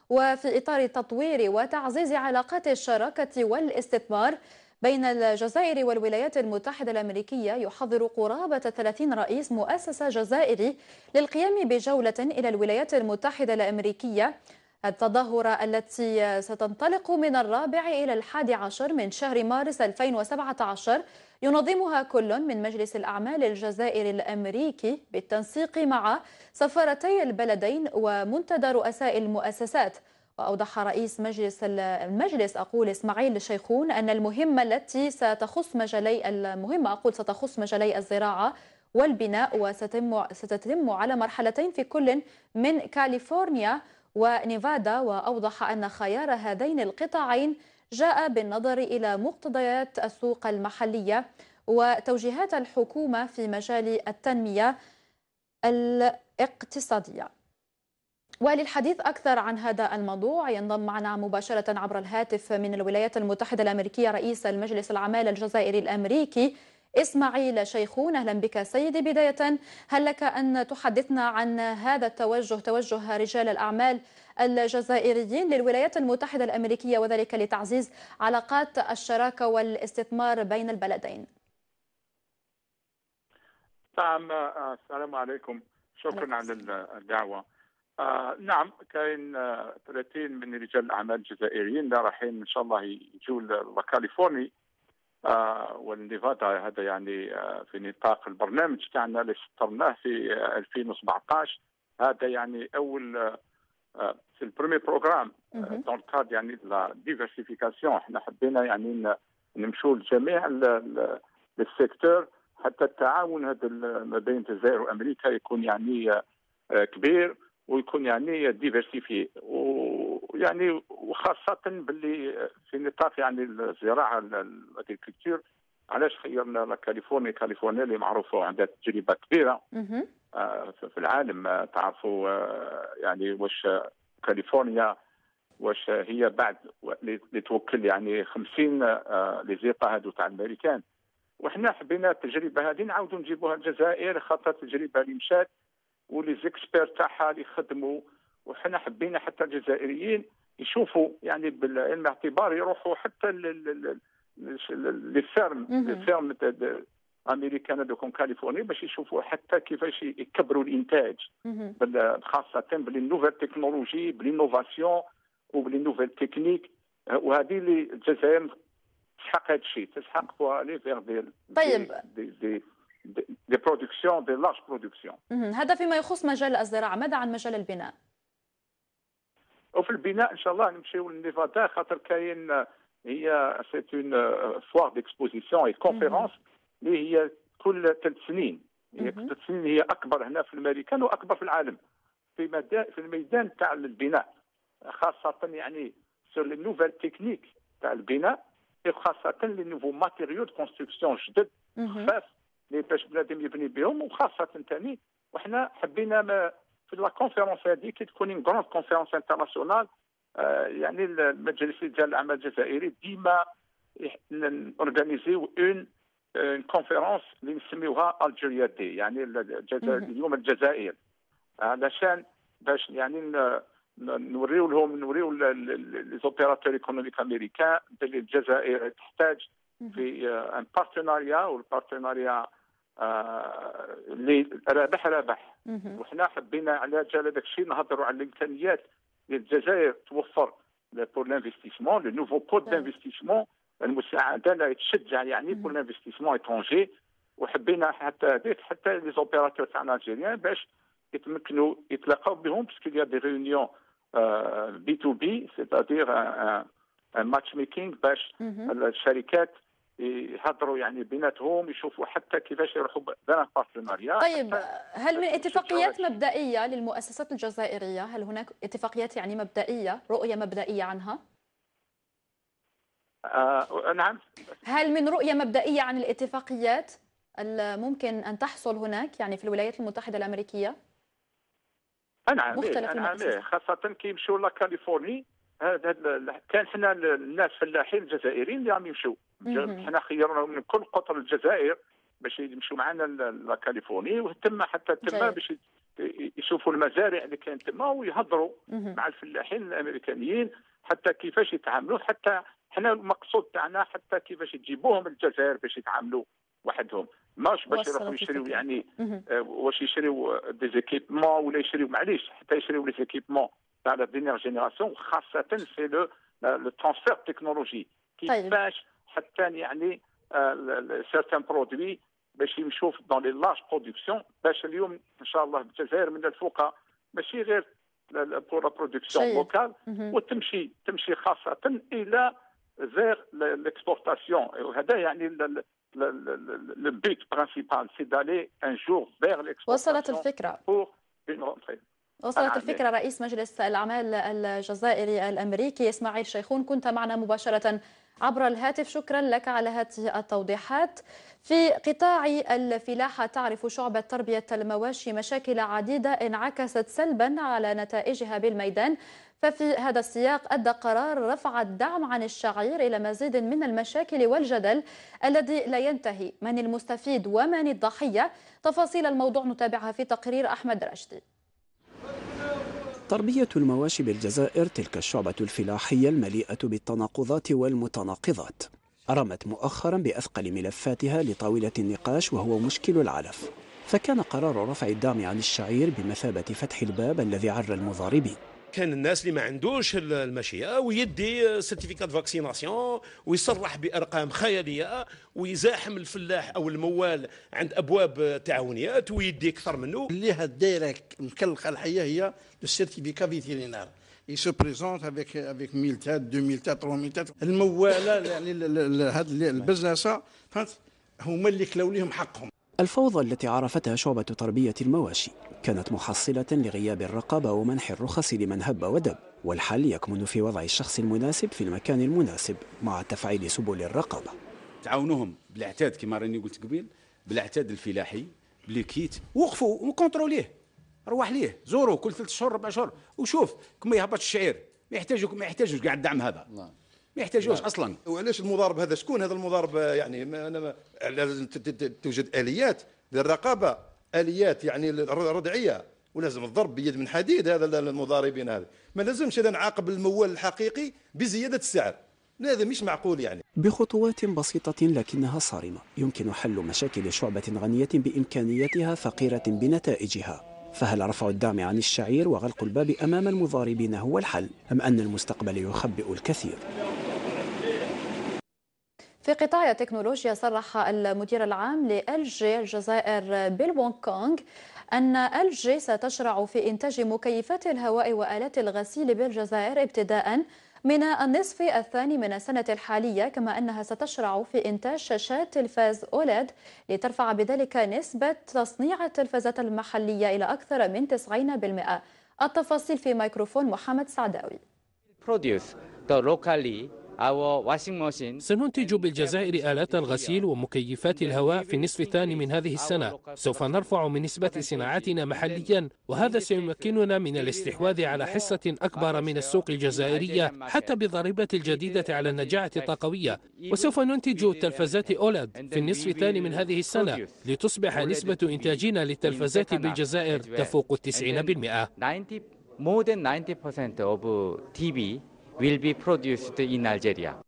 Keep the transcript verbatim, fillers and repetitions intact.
وفي إطار تطوير وتعزيز علاقات الشراكة والاستثمار بين الجزائر والولايات المتحدة الأمريكية، يحضر قرابة ثلاثين رئيس مؤسسة جزائري للقيام بجولة إلى الولايات المتحدة الأمريكية. التظاهرة التي ستنطلق من الرابع إلى الحادي عشر من شهر مارس ألفين وسبعة عشر ينظمها كل من مجلس الأعمال الجزائري الأمريكي بالتنسيق مع سفارتي البلدين ومنتدى رؤساء المؤسسات. وأوضح رئيس مجلس المجلس أقول إسماعيل شيخون أن المهمة التي ستخص مجالي المهمة أقول ستخص مجالي الزراعة والبناء، وستتم ستتم على مرحلتين في كل من كاليفورنيا ونيفادا. وأوضح أن خيار هذين القطاعين جاء بالنظر إلى مقتضيات السوق المحلية وتوجيهات الحكومة في مجال التنمية الاقتصادية. وللحديث أكثر عن هذا الموضوع ينضم معنا مباشرة عبر الهاتف من الولايات المتحدة الأمريكية رئيس المجلس الأعمال الجزائري الأمريكي إسماعيل شيخون. أهلا بك سيدي. بداية، هل لك أن تحدثنا عن هذا التوجه، توجه رجال الأعمال الجزائريين للولايات المتحدة الأمريكية، وذلك لتعزيز علاقات الشراكة والاستثمار بين البلدين؟ نعم، السلام عليكم، شكرا على الدعوة. آه نعم، كاين آه ثلاثين من رجال الاعمال الجزائريين اللي رايحين ان شاء الله يجوا لكاليفورنيا آه والنيفادا. هذا يعني آه في نطاق البرنامج تاعنا اللي سطرناه في آه ألفين وسبعطاش. هذا يعني اول آه في البريمي بروغرام دون كاد يعني لا ديفرسيفيكاسيون. احنا حبينا يعني نمشوا لجميع السيكتور حتى التعاون هذا ما بين الجزائر وامريكا يكون يعني آه كبير ويكون يعني ديفرسيفي، ويعني وخاصة باللي في نطاق يعني الزراعة الأغريكولتور. علاش خيرنا كاليفورنيا؟ كاليفورنيا اللي معروفة عندها تجربة كبيرة آه في العالم. آه تعرفوا آه يعني واش كاليفورنيا واش هي بعد اللي توكل يعني خمسين آه لي زيطا هادو تاع الامريكان، وحنا حبينا التجربة هذه نعاودوا نجيبوها الجزائر، خاطر التجربة اللي مشات ولي زيكسبير تاعها اللي خدموا، وحنا حبينا حتى الجزائريين يشوفوا يعني بالعلم الاعتبار يروحوا حتى لي فيرم لي فيرم امريكان دوكم كاليفورنيا باش يشوفوا حتى كيفاش يكبروا الانتاج، خاصه باللي نوفيل تكنولوجي بالانوفاسيون وباللي نوفيل تكنيك. وهذه اللي الجزائر تسحق هذا الشيء، تسحق فوا لي فيغ دي طيب دي دي دي برودكسيون دي لارج برودكسيون. هذا فيما يخص مجال الزراعة. ماذا عن مجال البناء؟ وفي البناء ان شاء الله نمشيو للنيفادا، خاطر كاين هي سيت اون فوار ديكسبوزيسيون اي كونفيرونس اللي هي كل ثلاث سنين. هي كل ثلاث سنين، هي اكبر هنا في الامريكان واكبر في العالم في ميدان في الميدان تاع البناء، خاصة يعني سور لي نوفيل تكنيك تاع البناء، خاصة لي نوفو ماتيريو دو كونستركسيون جدد خفاف اللي باش بنادم يبني بهم، وخاصة ثاني وحنا حبينا ما في لا كونفيرونس هذه كي تكون اون غروند كونفيرونس انترناسيونال. آه يعني المجلس رجال الاعمال الجزائري ديما اورغانيزيو اون اون كونفيرونس اللي نسميوها الجيريا دي، يعني الجزائر اليوم الجزائر، علشان باش يعني نوريو لهم نوريو لي زوبيراتور ايكونوميك امريكان باللي الجزائر تحتاج في ان بارتناريا، والبارتناريا اللي رابح رابح. وحنا حبينا على جال هذاك الشيء نهضروا على الامكانيات اللي الجزائر توفر بور لانفستيسمون، لو نوفو كود دانفستيسمون، المساعده لا تشجع يعني بور لانفستيسمون اترونجي. وحبينا حتى هذيك حتى لي زوبيراتور تاعنا الجيريان باش يتمكنوا يتلاقاو بهم، باسكو يا دي ريونيون بي تو بي سيتادير ان ماتش ميكينغ باش الشركات يهضروا يعني بيناتهم، يشوفوا حتى كيفاش يروحوا بين بارتناريا. طيب، هل من اتفاقيات مبدئية للمؤسسات الجزائرية؟ هل هناك اتفاقيات يعني مبدئية، رؤية مبدئية عنها؟ آه نعم. هل من رؤية مبدئية عن الاتفاقيات الممكن أن تحصل هناك يعني في الولايات المتحدة الأمريكية؟ نعم نعم، خاصة كي يمشوا لكاليفورنيا. هذا كان حنا الناس فلاحين الجزائريين اللي عم يمشوا، حنا خيرناهم من كل قطر الجزائر باش يمشوا معنا لكاليفورنيا، وتم حتى تم باش يشوفوا المزارع اللي كانت تما ويهضروا مع الفلاحين الامريكانيين حتى كيفاش يتعاملوا. حتى حنا المقصود تاعنا حتى كيفاش تجيبوهم الجزائر باش يتعاملوا وحدهم، ماش باش يروحوا يشريوا يعني آه واش يشريوا دي زيكيبمون ولا يشريوا معليش حتى يشريوا لي زيكيبمون تاع لا دينيير جينيراسيون، خاصه سي لو لو ترانسفير تكنولوجي كيفاش حتى يعني سيرتان برودوي باش يمشوا دون لي لاج برودكسيون، باش اليوم ان شاء الله الجزائر من الفوق ماشي غير بور لا برودكسيون لوكال وتمشي تمشي خاصه الى فير ليكسبورتاسيون. وهذا يعني le but principal c'est d'aller un jour vers l'exportation. وصلت الفكرة وصلت الفكرة. رئيس مجلس الأعمال الجزائري الأمريكي إسماعيل شيخون، كنت معنا مباشرة عبر الهاتف، شكرا لك على هذه التوضيحات. في قطاع الفلاحة تعرف شعبة تربية المواشي مشاكل عديدة انعكست سلبا على نتائجها بالميدان، ففي هذا السياق أدى قرار رفع الدعم عن الشعير إلى مزيد من المشاكل والجدل الذي لا ينتهي. من المستفيد ومن الضحية؟ تفاصيل الموضوع نتابعها في تقرير أحمد رشدي. تربية المواشي بالجزائر تلك الشعبة الفلاحية المليئة بالتناقضات والمتناقضات رمت مؤخرا بأثقل ملفاتها لطاولة النقاش وهو مشكل العلف، فكان قرار رفع الدعم عن الشعير بمثابة فتح الباب الذي عر المضاربين. كان الناس اللي ما عندوش الماشيه ويدي سيرتيفيكات فاكسيناسيون ويصرح بارقام خياليه ويزاحم الفلاح او الموال عند ابواب تعاونيات ويدي اكثر منه. اللي هالدايره مكلقه الحيه هي السيرتيفيكا فيتيرينار يسو بريزونت افيك افيك مية تات ألفين تات ثلاثمية تات. المواله يعني هاد البزنسه فهمت هما اللي كلاو ليهم حقهم. الفوضى التي عرفتها شعبة تربية المواشي كانت محصلة لغياب الرقابة ومنح الرخص لمن هب ودب، والحل يكمن في وضع الشخص المناسب في المكان المناسب مع تفعيل سبل الرقابة. تعاونوهم بالاعتاد كما راني قلت قبيل، بالاعتاد الفلاحي بالكيت، وقفوا وكونتروليه، روح ليه زوروا كل ثلاث شهور ربع شهور وشوف كما يهبط الشعير. ما يحتاجوا ما يحتاجوش كاع الدعم هذا، ما يحتاجوش اصلا. وعلاش المضارب هذا شكون هذا المضارب؟ يعني انا لازم توجد اليات للرقابه، اليات يعني ردعيه، ولازم الضرب بيد من حديد هذا المضاربين. هذا ما لازمش هذا نعاقب الموال الحقيقي بزياده السعر، هذا مش معقول. يعني بخطوات بسيطة لكنها صارمة يمكن حل مشاكل شعبة غنية بإمكانياتها فقيرة بنتائجها. فهل رفع الدعم عن الشعير وغلق الباب أمام المضاربين هو الحل، أم أن المستقبل يخبئ الكثير؟ في قطاع التكنولوجيا صرح المدير العام لإل جي الجزائر بيل وونغ كونغ أن إل جي ستشرع في إنتاج مكيفات الهواء وآلات الغسيل بالجزائر ابتداء من النصف الثاني من السنة الحالية، كما أنها ستشرع في إنتاج شاشات تلفاز أوليد لترفع بذلك نسبة تصنيع التلفازات المحلية إلى أكثر من تسعين بالمئة. التفاصيل في ميكروفون محمد سعداوي. سننتج بالجزائر آلات الغسيل ومكيفات الهواء في النصف الثاني من هذه السنة. سوف نرفع من نسبة صناعتنا محليا، وهذا سيمكننا من الاستحواذ على حصة أكبر من السوق الجزائرية حتى بالضريبة الجديدة على النجاعة الطاقوية. وسوف ننتج تلفازات أوليد في النصف الثاني من هذه السنة لتصبح نسبة إنتاجنا للتلفازات بالجزائر تفوق التسعين بالمئة. More than ninety percent of T V will be produced in Algeria.